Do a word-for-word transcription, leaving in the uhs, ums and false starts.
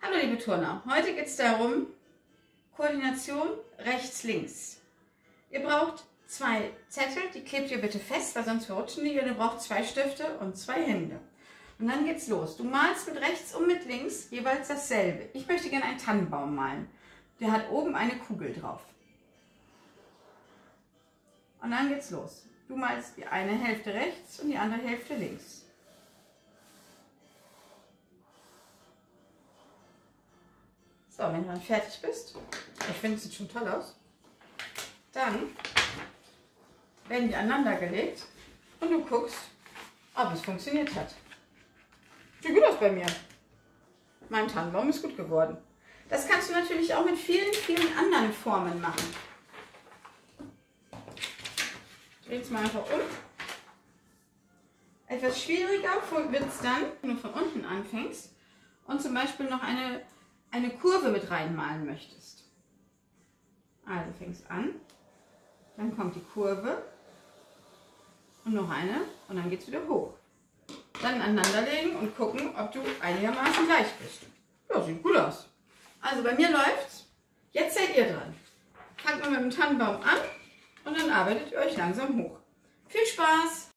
Hallo liebe Turner, heute geht es darum, Koordination rechts-links. Ihr braucht zwei Zettel, die klebt ihr bitte fest, weil sonst verrutschen die. Und ihr braucht zwei Stifte und zwei Hände. Und dann geht's los. Du malst mit rechts und mit links jeweils dasselbe. Ich möchte gerne einen Tannenbaum malen. Der hat oben eine Kugel drauf. Und dann geht's los. Du malst die eine Hälfte rechts und die andere Hälfte links. So, wenn du dann fertig bist, ich finde, es sieht schon toll aus, dann werden die aneinander gelegt und du guckst, ob es funktioniert hat. Sieht gut aus bei mir. Mein Tannenbaum ist gut geworden. Das kannst du natürlich auch mit vielen, vielen anderen Formen machen. Dreh es mal einfach um. Etwas schwieriger wird es dann, wenn du von unten anfängst und zum Beispiel noch eine, eine Kurve mit reinmalen möchtest. Also fängst an, dann kommt die Kurve und noch eine und dann geht es wieder hoch. Dann aneinanderlegen und gucken, ob du einigermaßen gleich bist. Ja, sieht gut aus. Also bei mir läuft's. Jetzt seid ihr dran. Fangt mal mit dem Tannenbaum an und dann arbeitet ihr euch langsam hoch. Viel Spaß!